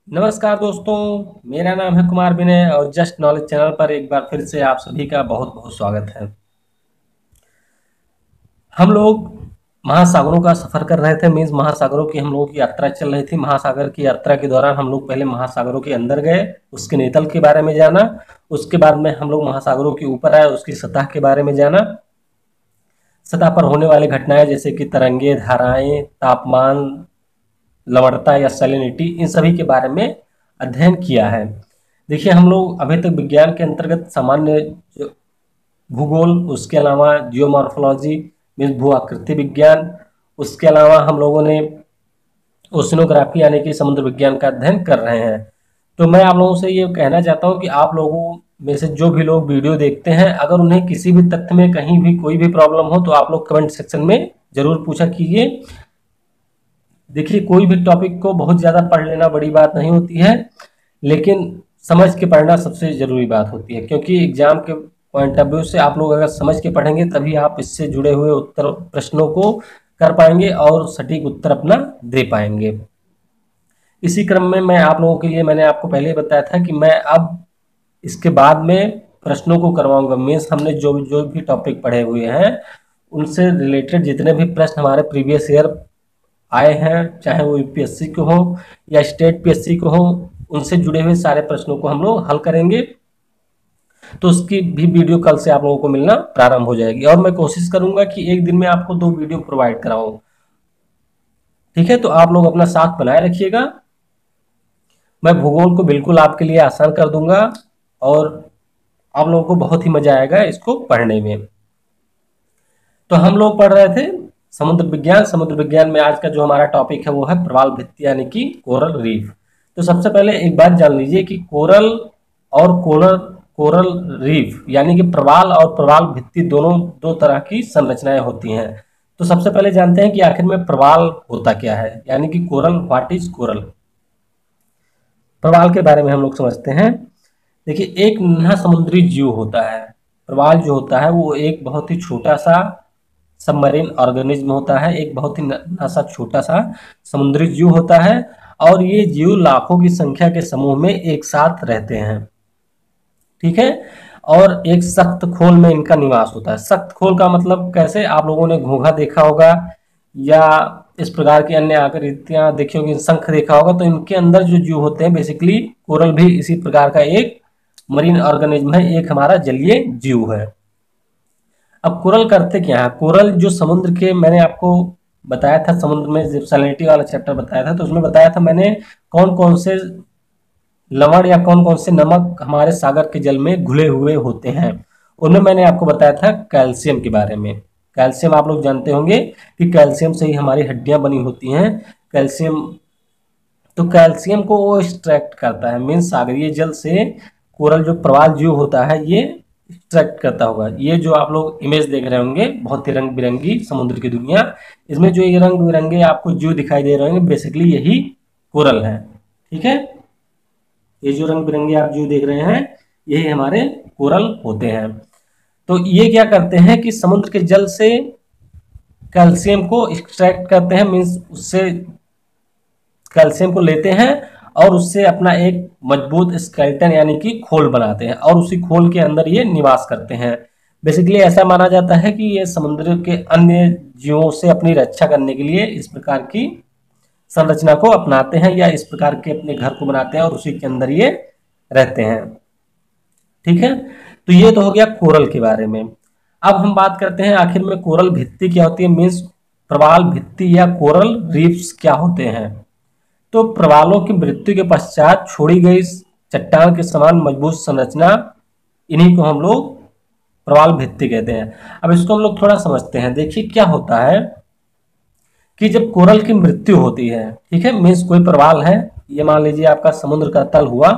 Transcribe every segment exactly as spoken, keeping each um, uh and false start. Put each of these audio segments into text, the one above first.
नमस्कार दोस्तों, मेरा नाम है कुमार विनय और जस्ट नॉलेज चैनल पर एक बार फिर से आप सभी का बहुत बहुत स्वागत है। हम लोग महासागरों का सफर कर रहे थे। मीन्स महासागरों की हम लोगों की यात्रा चल रही थी। महासागर की यात्रा के दौरान हम लोग पहले महासागरों के अंदर गए, उसके नेतल के बारे में जाना। उसके बाद में हम लोग महासागरों के ऊपर आए, उसकी सतह के बारे में जाना। सतह पर होने वाली घटनाएं जैसे कि तरंगे, धाराएं, तापमान, लवणता या सैलिनिटी, इन सभी के बारे में अध्ययन किया है। देखिए, हम लोग अभी तक विज्ञान के अंतर्गत सामान्य जो भूगोल, उसके अलावा जियोमॉर्फोलॉजी मीन्स भू आकृति विज्ञान, उसके अलावा हम लोगों ने ओशिनोग्राफी यानी कि समुद्र विज्ञान का अध्ययन कर रहे हैं। तो मैं आप लोगों से ये कहना चाहता हूँ कि आप लोगों में से जो भी लोग वीडियो देखते हैं, अगर उन्हें किसी भी तथ्य में कहीं भी कोई भी प्रॉब्लम हो तो आप लोग कमेंट सेक्शन में जरूर पूछा कीजिए। देखिए, कोई भी टॉपिक को बहुत ज़्यादा पढ़ लेना बड़ी बात नहीं होती है, लेकिन समझ के पढ़ना सबसे ज़रूरी बात होती है, क्योंकि एग्जाम के पॉइंट ऑफ व्यू से आप लोग अगर समझ के पढ़ेंगे तभी आप इससे जुड़े हुए उत्तर प्रश्नों को कर पाएंगे और सटीक उत्तर अपना दे पाएंगे। इसी क्रम में मैं आप लोगों के लिए मैंने आपको पहले ही बताया था कि मैं अब इसके बाद में प्रश्नों को करवाऊंगा। मीन्स हमने जो जो भी टॉपिक पढ़े हुए हैं उनसे रिलेटेड जितने भी प्रश्न हमारे प्रीवियस ईयर आए हैं, चाहे वो यूपीएससी को हो या स्टेट पीएससी को हो, उनसे जुड़े हुए सारे प्रश्नों को हम लोग हल करेंगे। तो उसकी भी वीडियो कल से आप लोगों को मिलना प्रारंभ हो जाएगी और मैं कोशिश करूंगा कि एक दिन में आपको दो वीडियो प्रोवाइड कराऊं। ठीक है, तो आप लोग अपना साथ बनाए रखिएगा। मैं भूगोल को बिल्कुल आपके लिए आसान कर दूंगा और आप लोगों को बहुत ही मजा आएगा इसको पढ़ने में। तो हम लोग पढ़ रहे थे समुद्र विज्ञान। समुद्र विज्ञान में आज का जो हमारा टॉपिक है वो है प्रवाल भित्ति यानी कि कोरल रीफ। तो सबसे पहले एक बात जान लीजिए कि कोरल और कोरल कोरल रीफ यानी कि प्रवाल और प्रवाल भित्ति दोनों दो तरह की संरचनाएं होती हैं। तो सबसे पहले जानते हैं कि आखिर में प्रवाल होता क्या है, यानी कि कोरल। What is coral? प्रवाल के बारे में हम लोग समझते हैं। देखिए, एक नन्हा समुद्री जीव होता है। प्रवाल जो होता है वो एक बहुत ही छोटा सा सबमरीन ऑर्गेनिज्म होता है, एक बहुत ही नन्हा सा छोटा सा समुद्री जीव होता है और ये जीव लाखों की संख्या के समूह में एक साथ रहते हैं। ठीक है, और एक सख्त खोल में इनका निवास होता है। सख्त खोल का मतलब कैसे? आप लोगों ने घोंघा देखा होगा या इस प्रकार की अन्य आकृतियां देखी होगी, शंख देखा होगा। तो इनके अंदर जो जीव होते हैं, बेसिकली कोरल भी इसी प्रकार का एक मरीन ऑर्गेनिज्म है, एक हमारा जलीय जीव है। अब कोरल करते क्या है? कोरल जो समुद्र के, मैंने आपको बताया था समुद्र में जब सैलिनिटी वाला चैप्टर बताया था तो उसमें बताया था मैंने कौन कौन से लवण या कौन कौन से नमक हमारे सागर के जल में घुले हुए होते हैं। उनमें मैंने आपको बताया था कैल्शियम के बारे में। कैल्शियम आप लोग जानते होंगे कि कैल्शियम से ही हमारी हड्डियां बनी होती हैं। कैल्शियम, तो कैल्शियम को वो एक्सट्रैक्ट करता है। मीन्स सागरीय जल से कोरल जो प्रवाल जीव होता है ये एक्सट्रैक्ट करता होगा। ये जो आप लोग इमेज देख रहे होंगे, बहुत ही रंग बिरंगी समुद्र की दुनिया, इसमें जो ये रंग बिरंगे आपको जीव दिखाई दे रहे होंगे, बेसिकली यही कोरल है। ठीक है, ये जो रंग बिरंगे आप जीव देख रहे हैं यही हमारे कोरल होते हैं। तो ये क्या करते हैं कि समुद्र के जल से कैल्शियम को एक्सट्रैक्ट करते हैं। मीन्स उससे कैल्शियम को लेते हैं और उससे अपना एक मजबूत स्केलेटन यानी कि खोल बनाते हैं और उसी खोल के अंदर ये निवास करते हैं। बेसिकली ऐसा माना जाता है कि ये समुद्र के अन्य जीवों से अपनी रक्षा करने के लिए इस प्रकार की संरचना को अपनाते हैं या इस प्रकार के अपने घर को बनाते हैं और उसी के अंदर ये रहते हैं। ठीक है, तो ये तो हो गया कोरल के बारे में। अब हम बात करते हैं आखिर में कोरल भित्ति क्या होती है, मीन्स प्रवाल भित्ति या कोरल रीफ्स क्या होते हैं। तो प्रवालों की मृत्यु के पश्चात छोड़ी गई चट्टान के समान मजबूत संरचना, इन्हीं को हम लोग प्रवाल भित्ति कहते हैं। अब इसको हम लोग थोड़ा समझते हैं। देखिए, क्या होता है कि जब कोरल की मृत्यु होती है, ठीक है, मीन्स कोई प्रवाल है, ये मान लीजिए आपका समुद्र का तल हुआ,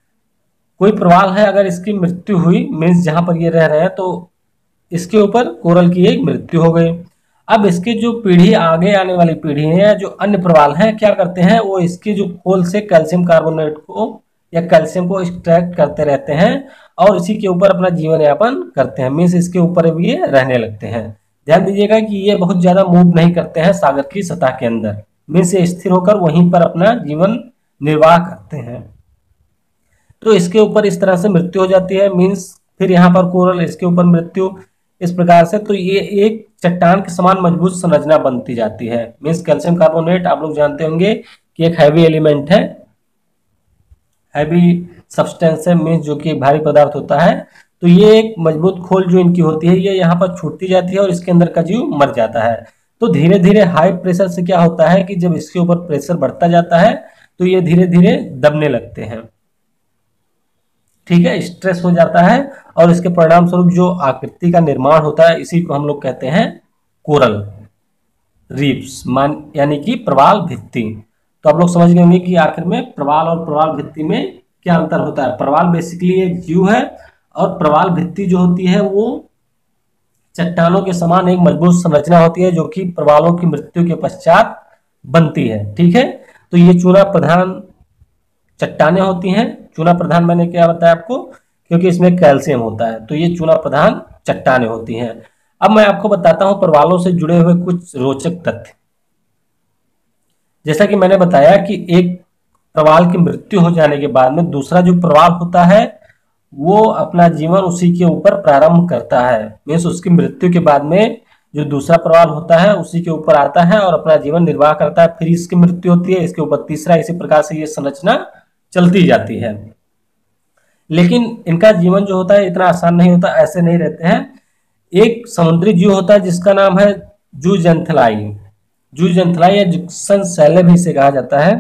कोई प्रवाल है, अगर इसकी मृत्यु हुई, मीन्स जहां पर ये रह रहे हैं, तो इसके ऊपर कोरल की एक मृत्यु हो गई। अब इसकी जो पीढ़ी, आगे आने वाली पीढ़ी है, जो अन्य प्रवाल हैं, क्या करते हैं, वो इसके जो खोल से कैल्शियम कार्बोनेट को या कैल्शियम को एक्सट्रैक्ट करते रहते हैं और इसी के ऊपर अपना जीवन यापन करते हैं। मीन्स इसके ऊपर भी ये रहने लगते हैं। ध्यान दीजिएगा कि ये बहुत ज्यादा मूव नहीं करते हैं सागर की सतह के अंदर। मीन्स ये स्थिर होकर वहीं पर अपना जीवन निर्वाह करते हैं। तो इसके ऊपर इस तरह से मृत्यु हो जाती है, मीन्स फिर यहाँ पर कोरल, इसके ऊपर मृत्यु, इस प्रकार से। तो ये एक चट्टान के समान मजबूत संरचना बनती जाती है। मीन्स कैल्शियम कार्बोनेट आप लोग जानते होंगे कि एक हैवी एलिमेंट है, हैवी सब्सटेंस है, मीन्स जो कि भारी पदार्थ होता है। तो ये एक मजबूत खोल जो इनकी होती है, ये यहाँ पर छूटती जाती है और इसके अंदर का जीव मर जाता है। तो धीरे धीरे हाई प्रेशर से क्या होता है कि जब इसके ऊपर प्रेशर बढ़ता जाता है तो ये धीरे धीरे दबने लगते हैं, ठीक है, स्ट्रेस हो जाता है और इसके परिणाम स्वरूप जो आकृति का निर्माण होता है इसी को हम लोग कहते हैं कोरल रीफ्स, मान यानी कि प्रवाल भित्ति। तो आप लोग समझ गए होंगे कि आखिर में प्रवाल और प्रवाल भित्ति में क्या अंतर होता है। प्रवाल बेसिकली एक जीव है और प्रवाल भित्ति जो होती है वो चट्टानों के समान एक मजबूत संरचना होती है जो कि प्रवालों की मृत्यु के पश्चात बनती है, ठीक है। तो ये चूना प्रधान चट्टानें होती हैं। चूना प्रधान मैंने क्या बताया आपको, क्योंकि इसमें कैल्शियम होता है, तो ये चूना प्रधान चट्टानें होती हैं। अब मैं आपको बताता हूं प्रवालों से जुड़े हुए कुछ रोचक तथ्य। जैसा कि मैंने बताया कि एक प्रवाल की मृत्यु हो जाने के बाद में दूसरा जो प्रवाल होता है वो अपना जीवन उसी के ऊपर प्रारंभ करता है। मीन्स उसकी मृत्यु के बाद में जो दूसरा प्रवाल होता है उसी के ऊपर आता है और अपना जीवन निर्वाह करता है। फिर इसकी मृत्यु होती है, इसके ऊपर तीसरा, इसी प्रकार से ये संरचना चलती जाती है। लेकिन इनका जीवन जो होता है इतना आसान नहीं होता, ऐसे नहीं रहते हैं। एक समुद्री जीव होता है जिसका नाम है जूजेंथलाई। जूजेंथलाई या जुक्सन सैले भी इसे कहा जाता है,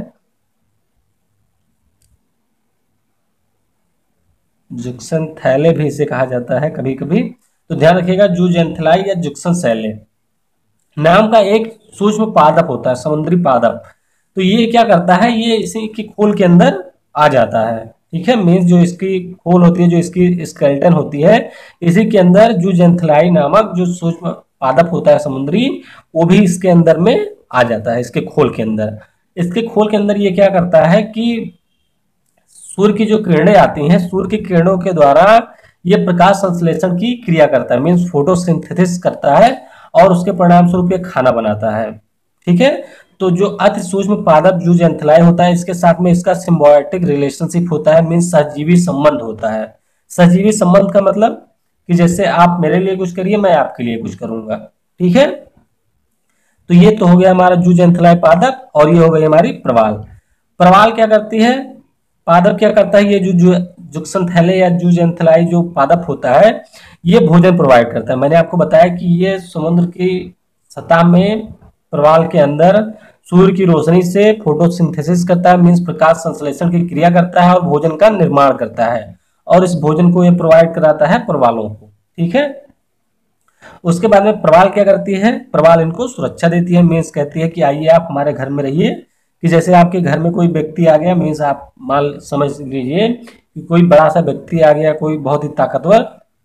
जुक्सन थैले भी इसे कहा जाता है कभी कभी। तो ध्यान रखिएगा, जूजेंथलाई या जुक्सन सैले नाम का एक सूक्ष्म पादप होता है, समुद्री पादप। तो ये क्या करता है, ये इसी की खोल के अंदर आ जाता है, ठीक है। मीन्स जो इसकी खोल होती है, जो इसकी स्केलेटन होती है, इसी के अंदर जूजेंथलाई नामक जो सूक्ष्म पादप होता है समुद्री, वो भी इसके अंदर में आ जाता है, इसके खोल के अंदर। इसके खोल के अंदर ये क्या करता है कि सूर्य की जो किरणें आती हैं, सूर्य की किरणों के द्वारा ये प्रकाश संश्लेषण की क्रिया करता है, मीन्स फोटोसिंथेसिस करता है और उसके परिणाम स्वरूप ये खाना बनाता है, ठीक है। तो जो अति सूक्ष्म पादप जूजेंथलाई होता है, इसके साथ में इसका सिम्बायोटिक रिलेशनशिप होता है, मीन्स सहजीवी संबंध होता है। सहजीवी संबंध का मतलब कि जैसे आप मेरे लिए कुछ करिए, मैं आपके लिए कुछ करूंगा, ठीक है। तो ये तो हो गया हमारा जूजेंथलाई पादप और ये हो गई हमारी प्रवाल। प्रवाल क्या करती है, पादप क्या करता है, ये जो, जो जुक्सन थैले या जूजेंथलाई जो पादप होता है ये भोजन प्रोवाइड करता है। मैंने आपको बताया कि ये समुद्र की सतह में प्रवाल के अंदर सूर्य की रोशनी से फोटोसिंथेसिस करता है, मीन्स प्रकाश संश्लेषण की क्रिया करता है और भोजन का निर्माण करता है, और इस भोजन को ये प्रोवाइड कराता है प्रवालों को, ठीक है। उसके बाद में प्रवाल क्या करती है, प्रवाल इनको सुरक्षा देती है, मीन्स कहती है कि आइए आप हमारे घर में रहिए। कि जैसे आपके घर में कोई व्यक्ति आ गया, मीन्स आप मान समझ लीजिए कि कोई बड़ा सा व्यक्ति आ गया, कोई बहुत ही ताकतवर,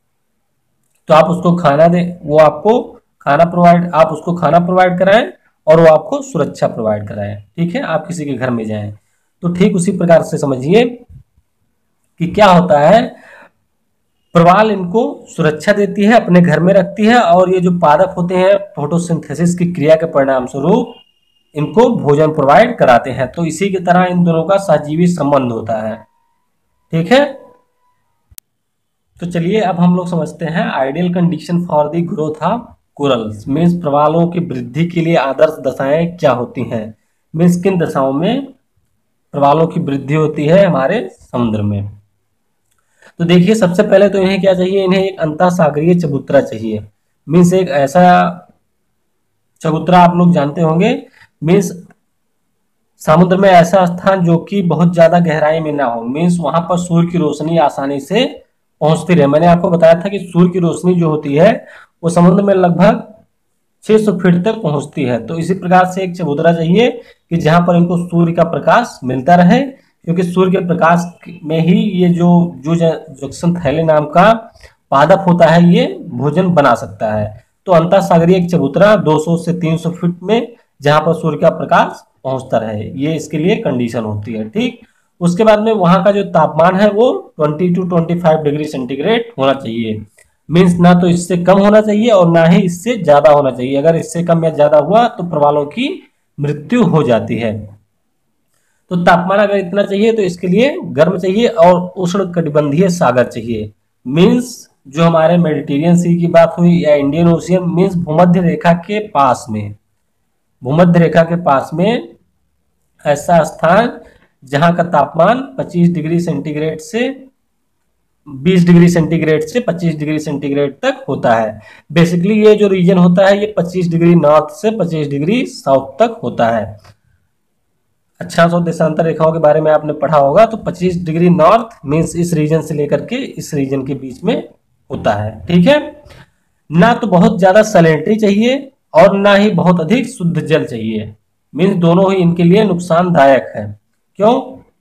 तो आप उसको खाना दें, वो आपको खाना प्रोवाइड आप उसको खाना प्रोवाइड कराएं और वो आपको सुरक्षा प्रोवाइड कराएं, ठीक है। आप किसी के घर में जाएं तो ठीक उसी प्रकार से समझिए कि क्या होता है, प्रवाल इनको सुरक्षा देती है, अपने घर में रखती है, और ये जो पादप होते हैं फोटोसिंथेसिस की क्रिया के परिणाम स्वरूप इनको भोजन प्रोवाइड कराते हैं। तो इसी की तरह इन दोनों का सहजीवी संबंध होता है, ठीक है। तो चलिए अब हम लोग समझते हैं ideal condition for the growth of corals, means प्रवालों की वृद्धि के लिए आदर्श दशाएं क्या होती हैं, मीन्स किन दशाओं में प्रवालों की वृद्धि होती है हमारे समुद्र में। तो देखिए, सबसे पहले तो इन्हें क्या चाहिए, इन्हें एक अंतःसागरीय चबूतरा चाहिए, मीन्स एक ऐसा चबूतरा आप लोग जानते होंगे, मीन्स समुद्र में ऐसा स्थान जो कि बहुत ज्यादा गहराई में ना हो, मीन्स वहां पर सूर्य की रोशनी आसानी से पहुंचती रहे। मैंने आपको बताया था कि सूर्य की रोशनी जो होती है वो समुद्र में लगभग छह सौ फीट तक पहुंचती है। तो इसी प्रकार से एक चबूतरा चाहिए कि जहां पर इनको सूर्य का प्रकाश मिलता रहे, क्योंकि सूर्य के प्रकाश में ही ये जो जो जुक्सन थैले नाम का पादप होता है ये भोजन बना सकता है। तो अंतःसागरीय एक चबूतरा दो सौ से तीन सौ फीट में जहां पर सूर्य का प्रकाश पहुंचता रहे, ये इसके लिए कंडीशन होती है, ठीक। उसके बाद में वहां का जो तापमान है वो बीस टू पच्चीस डिग्री सेंटीग्रेड होना चाहिए, मीन्स ना तो इससे कम होना चाहिए और ना ही इससे ज्यादा होना चाहिए। अगर इससे कम या ज्यादा हुआ तो प्रवालों की मृत्यु हो जाती है। तो तापमान अगर इतना चाहिए तो इसके लिए गर्म चाहिए और उष्ण कटिबंधीय सागर चाहिए। मीन्स जो हमारे मेडिटेरियन सी की बात हुई या इंडियन ओशियन, मीन्स भूमध्य रेखा के पास में, भूमध्य रेखा के पास में ऐसा स्थान जहां का तापमान पच्चीस डिग्री सेंटीग्रेड से बीस डिग्री सेंटीग्रेड से पच्चीस डिग्री सेंटीग्रेड तक होता है। बेसिकली ये जो रीजन होता है ये पच्चीस डिग्री नॉर्थ से पच्चीस डिग्री साउथ तक होता है। अक्षांश और देशांतर रेखाओं के बारे में आपने पढ़ा होगा, तो पच्चीस डिग्री नॉर्थ मीन्स इस रीजन से लेकर के इस रीजन के बीच में होता है। ठीक है, ना तो बहुत ज्यादा सैलिनिटी चाहिए और ना ही बहुत अधिक शुद्ध जल चाहिए, मीन्स दोनों ही इनके लिए नुकसानदायक है। क्यों?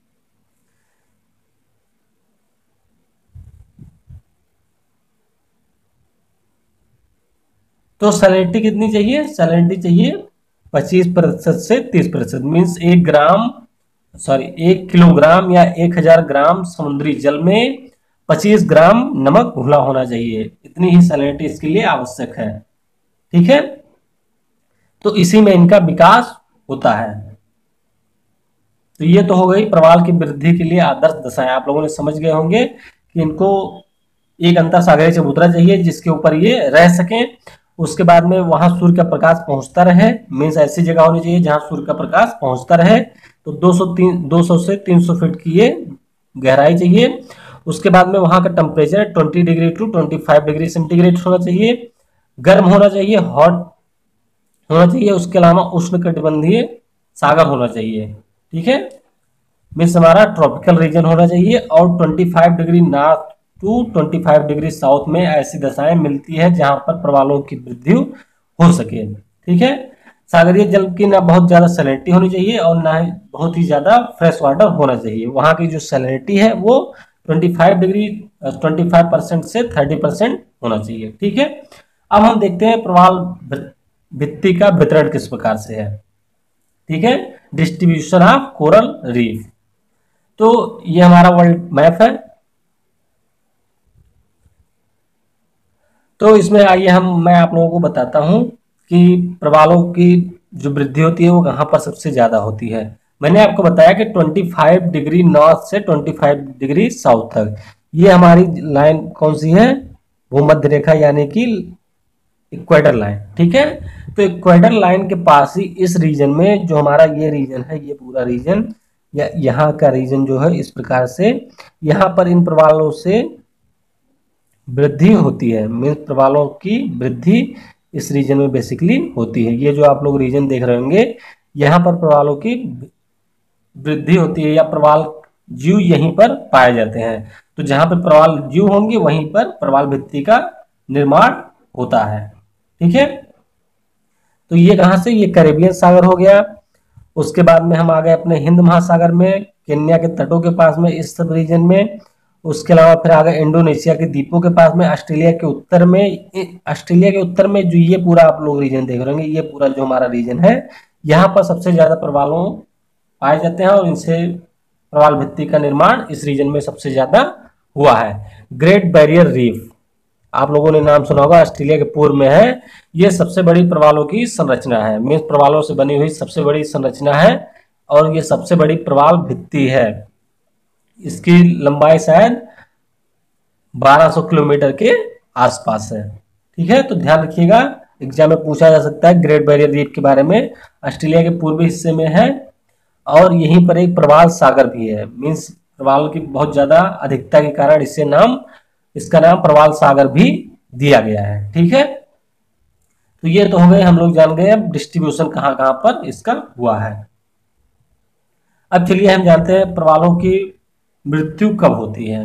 तो सैलिनिटी कितनी चाहिए? सैलिनिटी चाहिए पच्चीस प्रतिशत से तीस प्रतिशत, मीन्स एक ग्राम सॉरी एक किलोग्राम या एक हजार ग्राम समुद्री जल में पच्चीस ग्राम नमक घुला होना चाहिए। इतनी ही सैलिनिटी इसके लिए आवश्यक है। ठीक है, तो इसी में इनका विकास होता है। तो ये तो हो गई प्रवाल की वृद्धि के लिए आदर्श दशाएं। आप लोगों ने समझ गए होंगे कि इनको एक अंतर सागरीय चबूतरा चाहिए जिसके ऊपर ये रह सकें। उसके बाद में वहां सूर्य का प्रकाश पहुंचता रहे, मीन्स ऐसी जगह होनी चाहिए जहां सूर्य का प्रकाश पहुंचता रहे। तो दो सौ तीन दो सौ से तीन सौ फीट की ये गहराई चाहिए। उसके बाद में वहां का टेम्परेचर बीस डिग्री टू पच्चीस डिग्री सेंटीग्रेड होना चाहिए, गर्म होना चाहिए, हॉट होना चाहिए। उसके अलावा उष्ण कटिबंधीय सागर होना चाहिए। ठीक है, मीन्स हमारा ट्रॉपिकल रीजन होना चाहिए और पच्चीस डिग्री नॉर्थ टू पच्चीस डिग्री साउथ में ऐसी दशाएं मिलती है जहां पर प्रवालों की वृद्धि हो सके। ठीक है, सागरीय जल की ना बहुत ज्यादा सैलिनिटी होनी चाहिए और ना ही बहुत ही ज्यादा फ्रेश वाटर होना चाहिए। वहां की जो सैलिनिटी है वो पच्चीस डिग्री पच्चीस परसेंट से तीस परसेंट होना चाहिए। ठीक है, अब हम देखते हैं प्रवाल भित्ति का वितरण किस प्रकार से है। ठीक है, डिस्ट्रीब्यूशन ऑफ कोरल रीफ। तो ये हमारा वर्ल्ड मैप है। तो इसमें आइए हम मैं आप लोगों को बताता हूं कि प्रवालों की जो वृद्धि होती है वो कहां पर सबसे ज्यादा होती है। मैंने आपको बताया कि पच्चीस डिग्री नॉर्थ से पच्चीस डिग्री साउथ तक ये हमारी लाइन कौन सी है? भूमध्य रेखा यानी कि इक्वेटर लाइन। ठीक है, तो इक्वेटर लाइन के पास ही इस रीजन में जो हमारा ये रीजन है, ये पूरा रीजन या यहाँ का रीजन जो है इस प्रकार से यहाँ पर इन प्रवालों से वृद्धि होती है। मीन्स प्रवालों की वृद्धि इस रीजन में बेसिकली होती है। ये जो आप लोग रीजन देख रहे होंगे यहाँ पर प्रवालों की वृद्धि होती है या प्रवाल जीव यहीं पर पाए जाते हैं। तो जहां पर प्रवाल जीव होंगे वहीं पर प्रवाल भित्ति का निर्माण होता है। ठीक है, तो ये कहां से? ये कैरेबियन सागर हो गया। उसके बाद में हम आ गए अपने हिंद महासागर में, केन्या के तटों के पास में, इस सब रीजन में। उसके अलावा फिर आ गए इंडोनेशिया के द्वीपों के पास में, ऑस्ट्रेलिया के उत्तर में। ऑस्ट्रेलिया के उत्तर में जो ये पूरा आप लोग रीजन देख रहे होंगे, ये पूरा जो हमारा रीजन है यहाँ पर सबसे ज्यादा प्रवालों पाए जाते हैं और इनसे प्रवाल भित्ति का निर्माण इस रीजन में सबसे ज्यादा हुआ है। ग्रेट बैरियर रीफ आप लोगों ने नाम सुना होगा, ऑस्ट्रेलिया के पूर्व में है। ये सबसे बड़ी प्रवालों की संरचना है, मीन्स प्रवालों से बनी हुई सबसे बड़ी संरचना है और ये सबसे बड़ी प्रवाल भित्ति है। इसकी लंबाई शायद बारह सौ किलोमीटर के आसपास है। ठीक है, तो ध्यान रखिएगा, एग्जाम में पूछा जा सकता है ग्रेट बैरियर रीफ के बारे में। ऑस्ट्रेलिया के पूर्वी हिस्से में है और यहीं पर एक प्रवाल सागर भी है। मीन्स प्रवाल की बहुत ज्यादा अधिकता के कारण इसे नाम इसका नाम प्रवाल सागर भी दिया गया है। ठीक है, तो ये तो हो गए, हम लोग जान गए अब डिस्ट्रीब्यूशन कहां कहां पर इसका हुआ है। अब चलिए हम जानते हैं प्रवालों की मृत्यु कब होती है।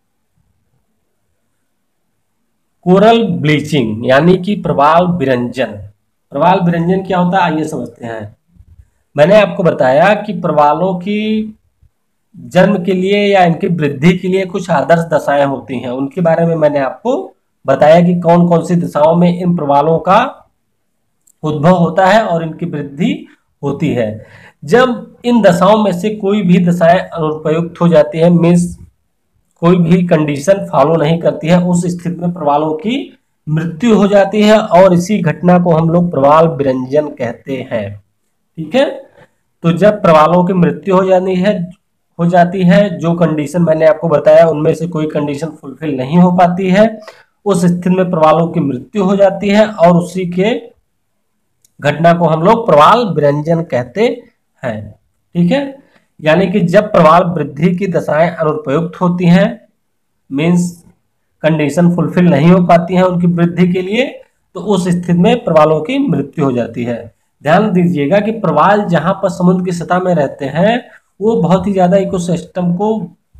कोरल ब्लीचिंग यानी कि प्रवाल विरंजन। प्रवाल विरंजन क्या होता है आइए समझते हैं। मैंने आपको बताया कि प्रवालों की जन्म के लिए या इनकी वृद्धि के लिए कुछ आदर्श दशाएं होती हैं, उनके बारे में मैंने आपको बताया कि कौन कौन सी दशाओं में इन प्रवालों का उद्भव होता है और इनकी वृद्धि होती है। जब इन दशाओं में से कोई भी दशाएं अनुपयुक्त हो जाती है, मीन्स कोई भी कंडीशन फॉलो नहीं करती है, उस स्थिति में प्रवालों की मृत्यु हो जाती है और इसी घटना को हम लोग प्रवाल विरंजन कहते हैं। ठीक है, तो जब प्रवालों की मृत्यु हो जाती है हो जाती है जो कंडीशन मैंने आपको बताया उनमें से कोई कंडीशन फुलफिल नहीं हो पाती है, उस स्थिति में प्रवालों की मृत्यु हो जाती है और उसी के घटना को हम लोग प्रवाल विरंजन कहते हैं। ठीक है, यानी कि जब प्रवाल वृद्धि की दशाएं अनुपयुक्त होती हैं, मीन्स कंडीशन फुलफिल नहीं हो पाती है उनकी वृद्धि के लिए, तो उस स्थिति में प्रवालों की मृत्यु हो जाती है। ध्यान दीजिएगा कि प्रवाल जहां पर समुद्र की सतह में रहते हैं वो बहुत ही ज्यादा इकोसिस्टम को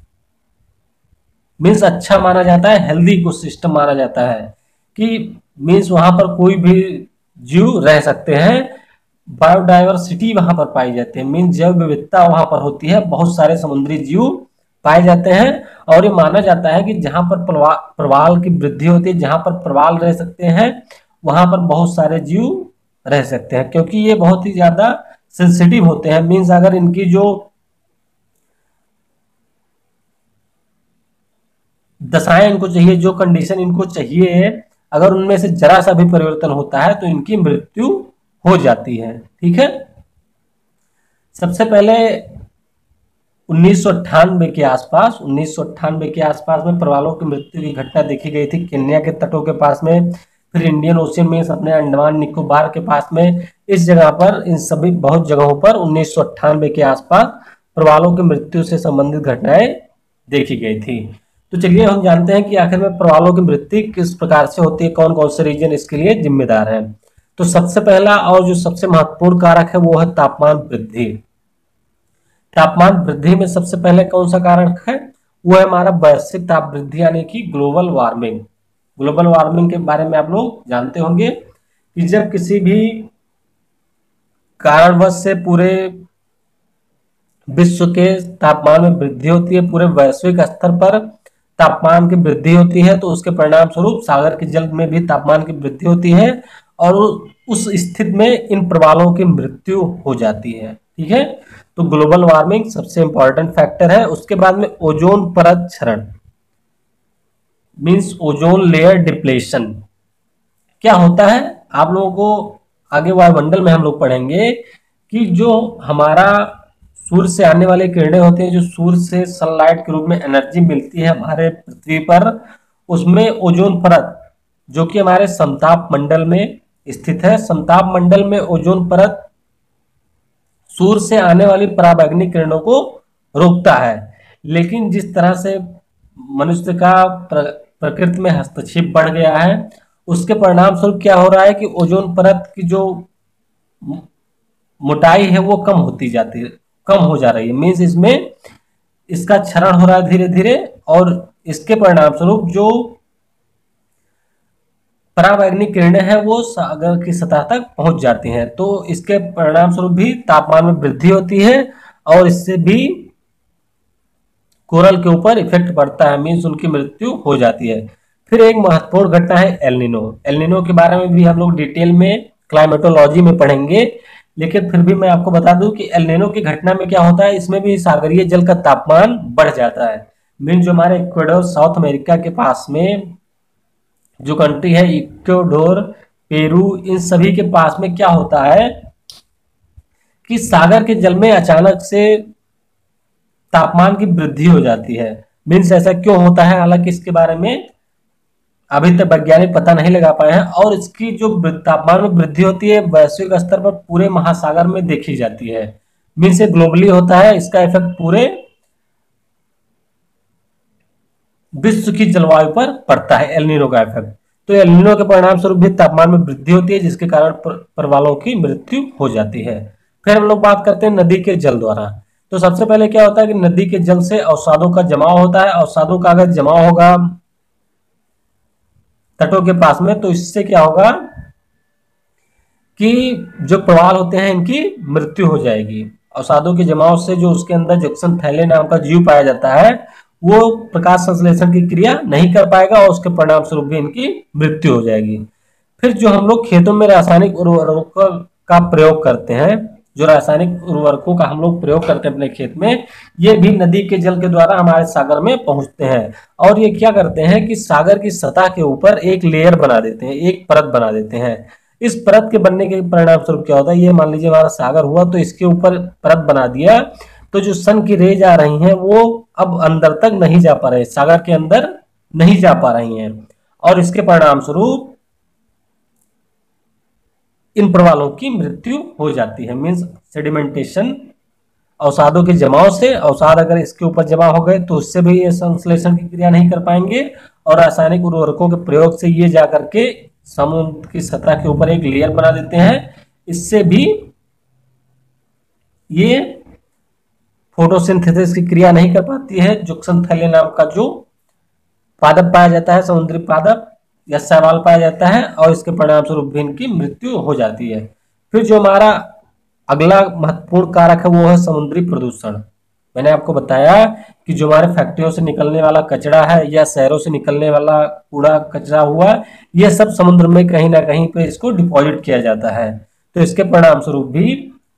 मीन्स अच्छा माना जाता है, हेल्दी इकोसिस्टम माना जाता है कि मीन्स वहां पर कोई भी जीव रह सकते हैं, बायोडाइवर्सिटी वहां पर पाई जाती है, मीन्स जैव विविधता वहां पर होती है, बहुत सारे समुद्री जीव पाए जाते हैं। और ये माना जाता है कि जहां पर प्रवाल की वृद्धि होती है, जहां पर प्रवाल रह सकते हैं वहां पर बहुत सारे जीव रह सकते हैं, क्योंकि ये बहुत ही ज्यादा सेंसिटिव होते हैं। मीन्स अगर इनकी जो दशाएं इनको चाहिए, जो कंडीशन इनको चाहिए, अगर उनमें से जरा सा भी परिवर्तन होता है तो इनकी मृत्यु हो जाती है। ठीक है, सबसे पहले उन्नीस सौ अट्ठानबे के आसपास उन्नीस सौ अट्ठानबे के आसपास में प्रवालों की मृत्यु की घटना देखी गई थी केन्या के तटों के पास में, फिर इंडियन ओशियन में, अपने अंडमान निकोबार के पास में, इस जगह पर, इन सभी बहुत जगहों पर उन्नीस सौ अट्ठानबे के आसपास प्रवालों की मृत्यु से संबंधित घटनाएं देखी गई थी। तो चलिए हम जानते हैं कि आखिर में प्रवालों की मृत्यु किस प्रकार से होती है, कौन कौन से रीजन इसके लिए जिम्मेदार है। तो सबसे पहला और जो सबसे महत्वपूर्ण कारक है वो है तापमान वृद्धि। तापमान वृद्धि में सबसे पहले कौन सा कारक है, वो है हमारा वैश्विक ताप वृद्धि यानी कि ग्लोबल वार्मिंग। ग्लोबल वार्मिंग के बारे में आप लोग जानते होंगे कि जब किसी भी कारणवश से पूरे विश्व के तापमान में वृद्धि होती है, पूरे वैश्विक स्तर पर तापमान की वृद्धि होती है, तो उसके परिणाम स्वरूप सागर के जल में भी तापमान की वृद्धि होती है और उस स्थिति में इन प्रवालों की मृत्यु हो जाती है। ठीक है, तो ग्लोबल वार्मिंग सबसे इंपॉर्टेंट फैक्टर है। उसके बाद में ओजोन परत क्षरण मींस ओजोन लेयर डिप्लेशन क्या होता है, आप लोगों को आगे वायुमंडल में हम लोग पढ़ेंगे कि जो हमारा सूर्य से आने वाले किरणें होती हैं, जो सूर्य से सनलाइट के रूप में एनर्जी मिलती है हमारे पृथ्वी पर, उसमें ओजोन परत जो कि हमारे समताप मंडल में स्थित है, समताप मंडल में ओजोन परत सूर्य से आने वाली पराबैंगनी किरणों को रोकता है। लेकिन जिस तरह से मनुष्य का प्र, प्रकृति में हस्तक्षेप बढ़ गया है, उसके परिणाम स्वरूप क्या हो रहा है कि ओजोन परत की जो मोटाई है वो कम होती जाती है, कम हो जा रही है। मीन्स इसमें इसका क्षरण हो रहा है धीरे धीरे, और इसके परिणाम स्वरूप जो पराबैंगनी किरणें हैं वो सागर की सतह तक पहुंच जाती हैं, तो इसके परिणाम स्वरूप भी तापमान में वृद्धि होती है और इससे भी कोरल के ऊपर इफेक्ट पड़ता है, मीन्स उनकी मृत्यु हो जाती है। फिर एक महत्वपूर्ण घटना है एलनिनो। एलनिनो के बारे में भी हम लोग डिटेल में क्लाइमेटोलॉजी में पढ़ेंगे, लेकिन फिर भी मैं आपको बता दूं कि एलनिनो की घटना में क्या होता है, इसमें भी सागरीय जल का तापमान बढ़ जाता है। मीन जो हमारे इक्वेडोर साउथ अमेरिका के पास में जो कंट्री है इक्वेडोर, पेरू, इन सभी के पास में क्या होता है कि सागर के जल में अचानक से तापमान की वृद्धि हो जाती है। मीन्स ऐसा क्यों होता है, हालांकि इसके बारे में अभी तक वैज्ञानिक पता नहीं लगा पाए हैं, और इसकी जो तापमान में वृद्धि होती है वैश्विक स्तर पर पूरे महासागर में देखी जाती है। मीन्स ये ग्लोबली होता है, इसका इफेक्ट पूरे विश्व की जलवायु पर पड़ता है, एलनिनो का इफेक्ट। तो एलनिनो के परिणाम स्वरूप भी तापमान में वृद्धि होती है, जिसके कारण प्रवालों की मृत्यु हो जाती है। फिर हम लोग बात करते हैं नदी के जल द्वारा। तो सबसे पहले क्या होता है कि नदी के जल से अवसादों का जमाव होता है। अवसादों का अगर जमाव होगा तटों के पास में, तो इससे क्या होगा कि जो प्रवाल होते हैं इनकी मृत्यु हो जाएगी। अवसादों के जमाव से जो उसके अंदर जैक्सन थैले नाम का जीव पाया जाता है वो प्रकाश संश्लेषण की क्रिया नहीं कर पाएगा और उसके परिणाम स्वरूप भी इनकी मृत्यु हो जाएगी। फिर जो हम लोग खेतों में रासायनिक उर्वरकों का प्रयोग करते हैं, जो रासायनिक उर्वरकों का हम लोग प्रयोग करते हैं अपने खेत में, ये भी नदी के जल के द्वारा हमारे सागर में पहुंचते हैं। और ये क्या करते हैं कि सागर की सतह के ऊपर एक लेयर बना देते हैं, एक परत बना देते हैं, इस परत के बनने के परिणाम स्वरूप क्या होता है, ये मान लीजिए हमारा सागर हुआ तो इसके ऊपर परत बना दिया, तो जो सन की रेज आ रही हैं वो अब अंदर तक नहीं जा पा रहे, सागर के अंदर नहीं जा पा रही हैं, और इसके परिणाम स्वरूप इन प्रवालों की मृत्यु हो जाती है। मीन्स सेडिमेंटेशन, अवसादों के जमाव से, अवसाद अगर इसके ऊपर जमा हो गए तो उससे भी ये संश्लेषण की क्रिया नहीं कर पाएंगे, और रासायनिक उर्वरकों के प्रयोग से ये जाकर के समुद्र की सतह के ऊपर एक लेयर बना देते हैं, इससे भी ये फोटोसिंथेसिस की क्रिया नहीं कर पाती है। जुक्सन थैले नाम का जो पादप पाया जाता है, समुद्री पादप या शैवाल पाया जाता है, और इसके परिणाम स्वरूप भी इनकी मृत्यु हो जाती है। फिर जो हमारा अगला महत्वपूर्ण कारक है वो है समुद्री प्रदूषण। मैंने आपको बताया कि जो हमारे फैक्ट्रियों से निकलने वाला कचरा है या शहरों से निकलने वाला कूड़ा कचरा हुआ, ये सब समुद्र में कहीं ना कहीं पे इसको डिपॉजिट किया जाता है, तो इसके परिणाम स्वरूप भी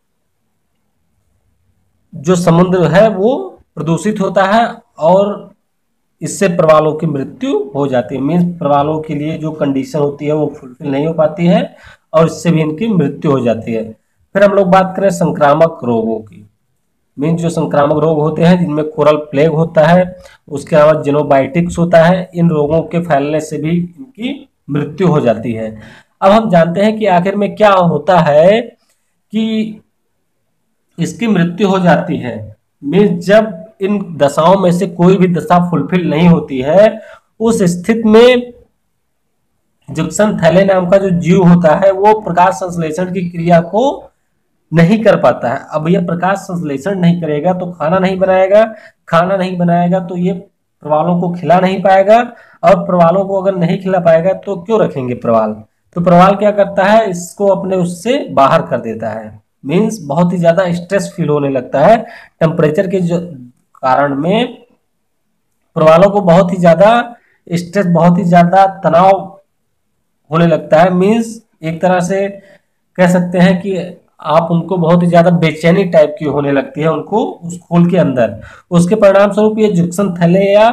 जो समुद्र है वो प्रदूषित होता है, और इससे प्रवालों की मृत्यु हो जाती है। मीन्स प्रवालों के लिए जो कंडीशन होती है वो फुलफिल नहीं हो पाती है, और इससे भी इनकी मृत्यु हो जाती है। फिर हम लोग बात करें संक्रामक रोगों की। मीन्स जो संक्रामक रोग होते हैं जिनमें कोरल प्लेग होता है, उसके अलावा जिनोबाइटिक्स होता है, इन रोगों के फैलने से भी इनकी मृत्यु हो जाती है। अब हम जानते हैं कि आखिर में क्या होता है कि इसकी मृत्यु हो जाती है। मीन्स जब इन दशाओं में से कोई भी दशा फुलफिल नहीं होती है, उस स्थिति में जिप्सम थैले नाम का जो जीव होता है वो प्रकाश संश्लेषण की क्रिया को नहीं कर पाता है। अब यह प्रकाश संश्लेषण नहीं करेगा तो खाना नहीं बनाएगा, खाना नहीं बनाएगा तो ये प्रवालों को खिला नहीं पाएगा, और प्रवालों को अगर नहीं खिला पाएगा तो क्यों रखेंगे प्रवाल। तो प्रवाल क्या करता है, इसको अपने उससे बाहर कर देता है। मीन्स बहुत ही ज्यादा स्ट्रेस फील होने लगता है, टेम्परेचर के जो कारण में प्रवालों को बहुत ही ज्यादा स्ट्रेस, बहुत ही ज्यादा तनाव होने लगता है। मीन्स एक तरह से कह सकते हैं कि आप उनको बहुत ही ज्यादा बेचैनी टाइप की होने लगती है उनको उस खोल के अंदर। उसके परिणाम स्वरूप ये जिप्सम थैले या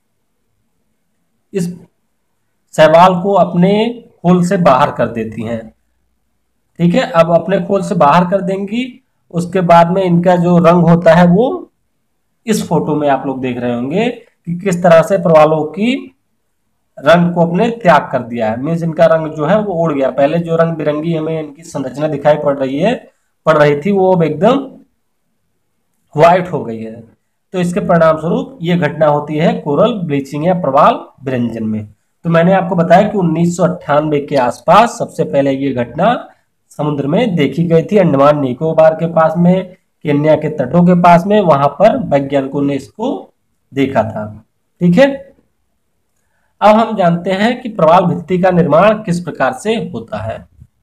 इस शैवाल को अपने खोल से बाहर कर देती हैं। ठीक है, अब अपने खोल से बाहर कर देंगी, उसके बाद में इनका जो रंग होता है वो इस फोटो में आप लोग देख रहे होंगे कि किस तरह से प्रवालों की रंग को अपने त्याग कर दिया है। मीन्स इनका रंग जो है वो उड़ गया। पहले जो रंग बिरंगी हमें इनकी संरचना दिखाई पड़ रही है पड़ रही थी वो अब एकदम व्हाइट हो गई है। तो इसके परिणाम स्वरूप ये घटना होती है कोरल ब्लीचिंग या प्रवाल विरंजन में। तो मैंने आपको बताया कि उन्नीस सौ अट्ठानबे के आसपास सबसे पहले ये घटना समुद्र में देखी गई थी, अंडमान निकोबार के पास में, केन्या के तटों के पास में, वहां पर वैज्ञानिकों ने इसको देखा था। ठीक है, अब हम जानते हैं कि प्रवाल भित्ति का निर्माण किस प्रकार से होता है।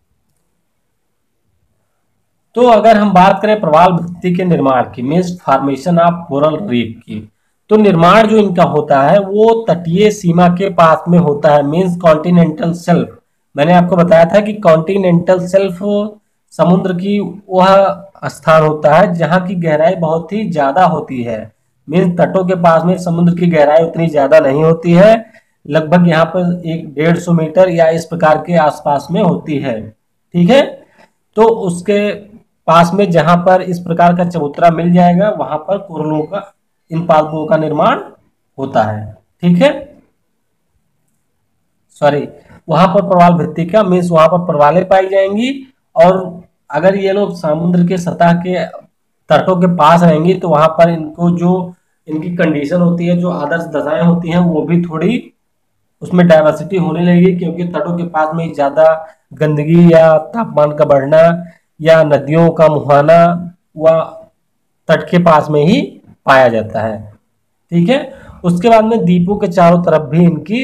तो अगर हम बात करें प्रवाल भित्ति के निर्माण की, means formation of coral reef की, तो निर्माण जो इनका होता है वो तटीय सीमा के पास में होता है। मीन्स कॉन्टिनेंटल शेल्फ, मैंने आपको बताया था कि कॉन्टिनेंटल शेल्फ समुद्र की वह स्थान होता है जहां की गहराई बहुत ही ज्यादा होती है। मीन्स तटों के पास में समुद्र की गहराई उतनी ज्यादा नहीं होती है, लगभग यहाँ पर एक डेढ़ सौ मीटर या इस प्रकार के आसपास में होती है। ठीक है, तो उसके पास में जहां पर इस प्रकार का चबूतरा मिल जाएगा वहां पर कोरलों का, इन पादपों का निर्माण होता है। ठीक है, सॉरी, वहां पर प्रवाल भित्ति का मीन्स वहां पर प्रवालें पाई जाएंगी, और अगर ये लोग समुद्र के सतह के तटों के पास रहेंगी तो वहां पर इनको जो इनकी कंडीशन होती है, जो आदर्श दशाएं होती हैं, वो भी थोड़ी उसमें डाइवर्सिटी होने लगेगी, क्योंकि तटों के पास में ज्यादा गंदगी या तापमान का बढ़ना या नदियों का मुहाना वह तट के पास में ही पाया जाता है। ठीक है, उसके बाद में द्वीपों के चारों तरफ भी इनकी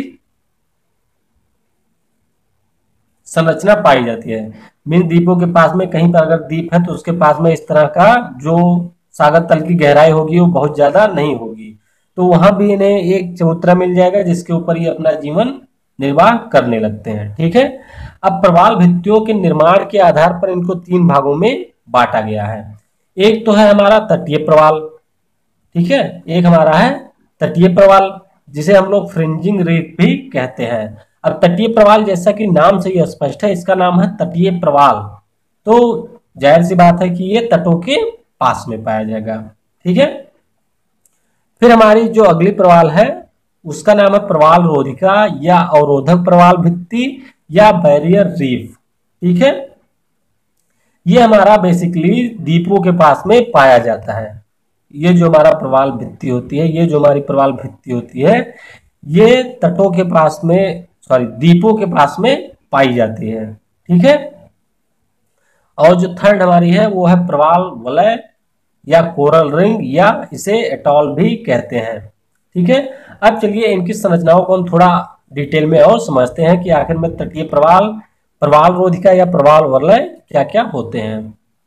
संरचना पाई जाती है। मीन द्वीपों के पास में कहीं पर अगर द्वीप है तो उसके पास में इस तरह का जो सागर तल की गहराई होगी वो बहुत ज्यादा नहीं होगी, तो वहां भी इन्हें एक चबूतरा मिल जाएगा जिसके ऊपर ये अपना जीवन निर्वाह करने लगते हैं। ठीक है, अब प्रवाल भित्तियों के निर्माण के आधार पर इनको तीन भागों में बांटा गया है। एक तो है हमारा तटीय प्रवाल, ठीक है, एक हमारा है तटीय प्रवाल जिसे हम लोग फ्रिंजिंग रीफ भी कहते हैं। अब तटीय प्रवाल जैसा कि नाम से ही स्पष्ट है, इसका नाम है तटीय प्रवाल, तो जाहिर सी बात है कि ये तटों के पास में पाया जाएगा। ठीक है, फिर हमारी जो अगली प्रवाल है उसका नाम है प्रवाल रोधिका या अवरोधक प्रवाल भित्ति या बैरियर रीफ। ठीक है, ये हमारा बेसिकली द्वीपों के पास में पाया जाता है। ये जो हमारा प्रवाल भित्ति होती है, ये जो हमारी प्रवाल भित्ति होती है, ये तटों के पास में, सॉरी द्वीपों के पास में पाई जाती है। ठीक है, और जो थर्ड हमारी है वो है प्रवाल वलय या कोरल रिंग या इसे एटॉल भी कहते हैं। ठीक है, अब चलिए इनकी संरचनाओं को हम थोड़ा डिटेल में और समझते हैं कि आखिर में तटीय प्रवाल, प्रवाल रोधिका या प्रवाल वलय क्या क्या होते हैं।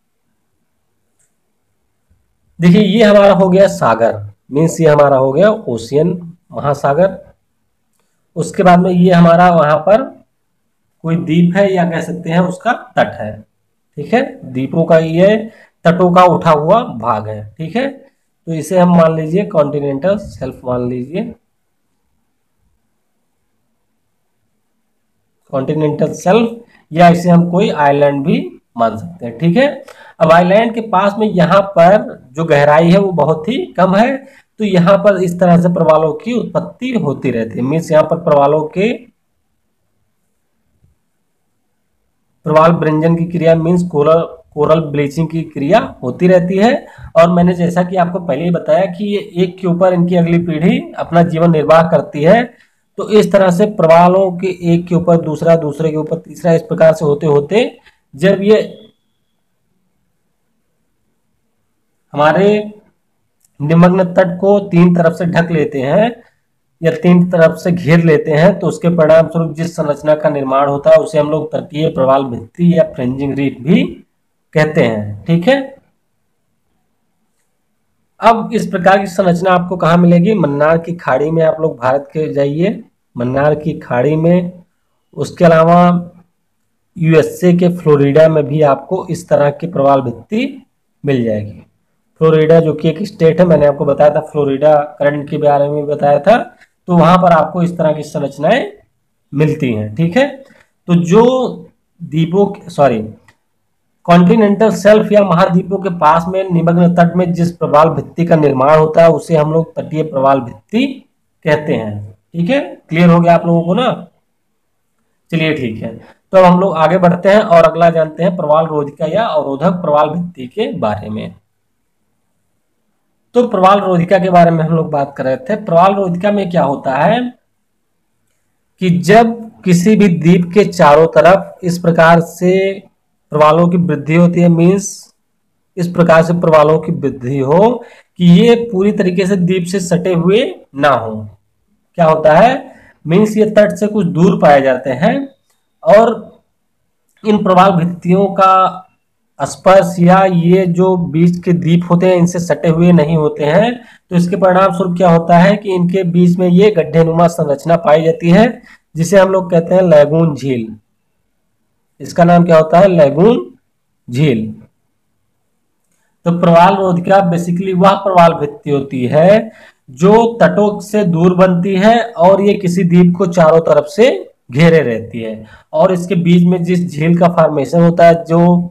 देखिए, ये हमारा हो गया सागर, मीन्स ये हमारा हो गया ओशियन, महासागर। उसके बाद में ये हमारा वहां पर कोई द्वीप है या कह सकते हैं उसका तट है। ठीक है, द्वीपों का ये तटों का उठा हुआ भाग है। ठीक है, तो इसे हम मान लीजिए कॉन्टिनेंटल शेल्फ मान लीजिए, कॉन्टिनेंटल शेल्फ, या इसे हम कोई आइलैंड भी मान सकते हैं। ठीक है, अब आइलैंड के पास में यहाँ पर जो गहराई है वो बहुत ही कम है, तो यहाँ पर इस तरह से प्रवालों की उत्पत्ति होती रहती है। मीन्स यहाँ पर प्रवालों के प्रवाल ब्रंजन की क्रिया मीन्स कोरल कोरल ब्लीचिंग की क्रिया होती रहती है। और मैंने जैसा कि आपको पहले ही बताया कि ये एक के ऊपर इनकी अगली पीढ़ी अपना जीवन निर्वाह करती है, तो इस तरह से प्रवालों के एक के ऊपर दूसरा, दूसरे के ऊपर तीसरा, इस प्रकार से होते होते जब ये हमारे निमग्न तट को तीन तरफ से ढक लेते हैं या तीन तरफ से घेर लेते हैं, तो उसके परिणाम स्वरूप जिस संरचना का निर्माण होता है उसे हम लोग तटीय प्रवाल भित्ति या फ्रिंजिंग रीफ भी कहते हैं। ठीक है, अब इस प्रकार की संरचना आपको कहाँ मिलेगी? मन्नार की खाड़ी में, आप लोग भारत के जाइए मन्नार की खाड़ी में, उसके अलावा यूएसए के फ्लोरिडा में भी आपको इस तरह की प्रवाल भित्ति मिल जाएगी। फ्लोरिडा जो कि एक स्टेट है, मैंने आपको बताया था फ्लोरिडा करंट के बारे में बताया था, तो वहां पर आपको इस तरह की संरचनाएं मिलती हैं। ठीक है, तो जो द्वीपों सॉरी कॉन्टिनेंटल शेल्फ या महाद्वीपों के पास में निमग्न तट में जिस प्रवाल भित्ति का निर्माण होता है उसे हम लोग तटीय प्रवाल भित्ति कहते हैं। ठीक है, क्लियर हो गया आप लोगों को ना? चलिए ठीक है, तो अब हम लोग आगे बढ़ते हैं और अगला जानते हैं प्रवाल रोधिका या अवरोधक प्रवाल भित्ति के बारे में। तो प्रवाल रोधिका के बारे में हम लोग बात कर रहे थे। प्रवाल रोधिका में क्या होता है कि जब किसी भी द्वीप के चारों तरफ इस प्रकार से प्रवालों की वृद्धि होती है, मीन्स इस प्रकार से प्रवालों की वृद्धि हो कि ये पूरी तरीके से द्वीप से सटे हुए ना हो। क्या होता है? मीन्स ये तट से कुछ दूर पाए जाते हैं और इन प्रवाल भित्तियों का स्पर्श या ये जो बीच के द्वीप होते हैं इनसे सटे हुए नहीं होते हैं, तो इसके परिणाम स्वरूप क्या होता है कि इनके बीच में ये गड्ढेनुमा संरचना पाई जाती है जिसे हम लोग कहते हैं लैगून झील। इसका नाम क्या होता है? लैगून झील। तो प्रवाल रोधिका बेसिकली वह प्रवाल भित्ति होती है जो तटों से दूर बनती है और ये किसी द्वीप को चारों तरफ से घेरे रहती है, और इसके बीच में जिस झील का फॉर्मेशन होता है, जो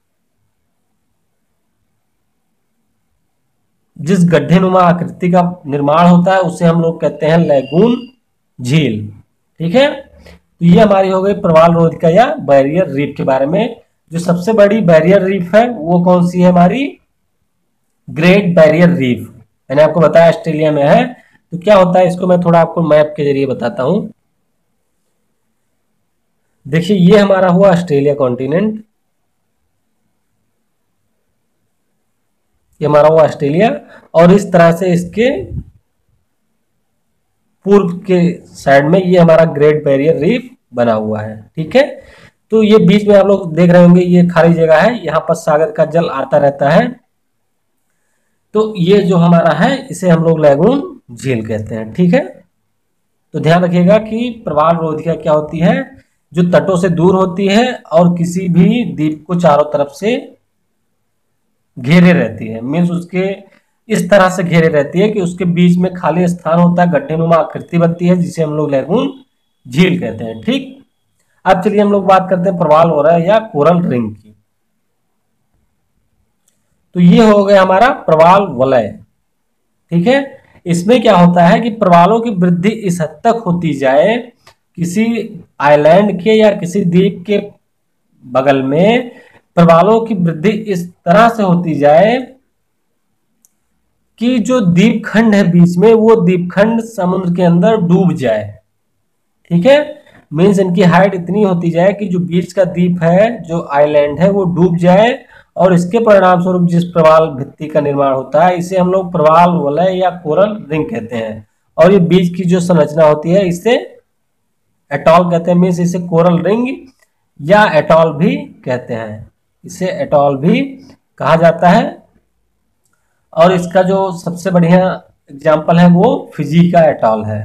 जिस गड्ढेनुमा आकृति का निर्माण होता है उसे हम लोग कहते हैं लैगून झील। ठीक है, तो ये हमारी हो गई प्रवाल रोधिका या बैरियर रीफ के बारे में। जो सबसे बड़ी बैरियर रीफ है वो कौन सी है? हमारी ग्रेट बैरियर रीफ। मैंने आपको बताया ऑस्ट्रेलिया में है। तो क्या होता है, इसको मैं थोड़ा आपको मैप के जरिए बताता हूं। देखिए, ये हमारा हुआ ऑस्ट्रेलिया कॉन्टिनेंट, ये हमारा हुआ ऑस्ट्रेलिया, और इस तरह से इसके पूर्व के साइड में ये हमारा ग्रेट बैरियर रीफ बना हुआ है। ठीक है, तो ये बीच में आप लोग देख रहे होंगे ये खाली जगह है, यहाँ पर सागर का जल आता रहता है। तो ये जो हमारा है इसे हम लोग लैगून झील कहते हैं। ठीक है, तो ध्यान रखिएगा कि प्रवाल रोधिका क्या होती है? जो तटों से दूर होती है और किसी भी द्वीप को चारों तरफ से घेरे रहती है। मीन्स उसके इस तरह से घेरे रहती है कि उसके बीच में खाली स्थान होता है, गड्ढेनुमा आकृति बनती है जिसे हम लोग लैगून झील कहते हैं। ठीक, अब चलिए हम लोग बात करते हैं प्रवाल वलय या कोरल रिंग की। तो ये हो गया हमारा प्रवाल वलय। ठीक है, इसमें क्या होता है कि प्रवालों की वृद्धि इस हद तक होती जाए, किसी आइलैंड के या किसी द्वीप के बगल में प्रवालों की वृद्धि इस तरह से होती जाए कि जो द्वीप खंड है बीच में, वो द्वीप खंड समुद्र के अंदर डूब जाए। ठीक है, मीन्स इनकी हाइट इतनी होती जाए कि जो बीच का द्वीप है, जो आइलैंड है, वो डूब जाए, और इसके परिणाम स्वरूप जिस प्रवाल भित्ति का निर्माण होता है, इसे हम लोग प्रवाल वलय या कोरल रिंग कहते हैं। और ये बीच की जो संरचना होती है, इसे एटॉल कहते हैं, मीन्स इसे कोरल रिंग या एटॉल भी कहते हैं, इसे एटॉल भी कहा जाता है। और इसका जो सबसे बढ़िया एग्जाम्पल है वो फिजी का एटॉल है।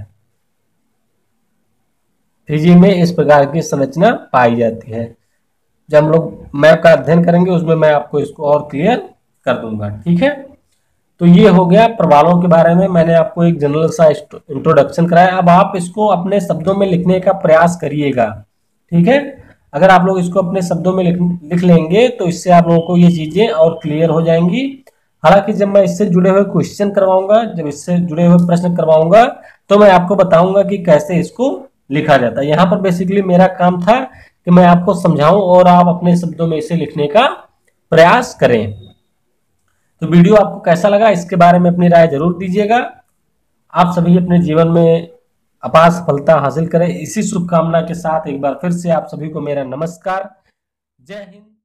फिजी में इस प्रकार की संरचना पाई जाती है। जब हम लोग मैप का अध्ययन करेंगे उसमें मैं आपको इसको और क्लियर कर दूंगा। ठीक है, तो ये हो गया प्रवालों के बारे में, मैंने आपको एक जनरल सा इंट्रोडक्शन कराया। अब आप इसको अपने शब्दों में लिखने का प्रयास करिएगा। ठीक है, अगर आप लोग इसको अपने शब्दों में लिख, लिख लेंगे तो इससे आप लोगों को ये चीजें और क्लियर हो जाएंगी। हालांकि जब मैं इससे जुड़े हुए क्वेश्चन करवाऊंगा, जब इससे जुड़े हुए प्रश्न करवाऊंगा, तो मैं आपको बताऊंगा कि कैसे इसको लिखा जाता है। यहाँ पर बेसिकली मेरा काम था कि मैं आपको समझाऊं और आप अपने शब्दों में इसे लिखने का प्रयास करें। तो वीडियो आपको कैसा लगा, इसके बारे में अपनी राय जरूर दीजिएगा। आप सभी अपने जीवन में अपार सफलता हासिल करें, इसी शुभकामना के साथ एक बार फिर से आप सभी को मेरा नमस्कार। जय हिंद।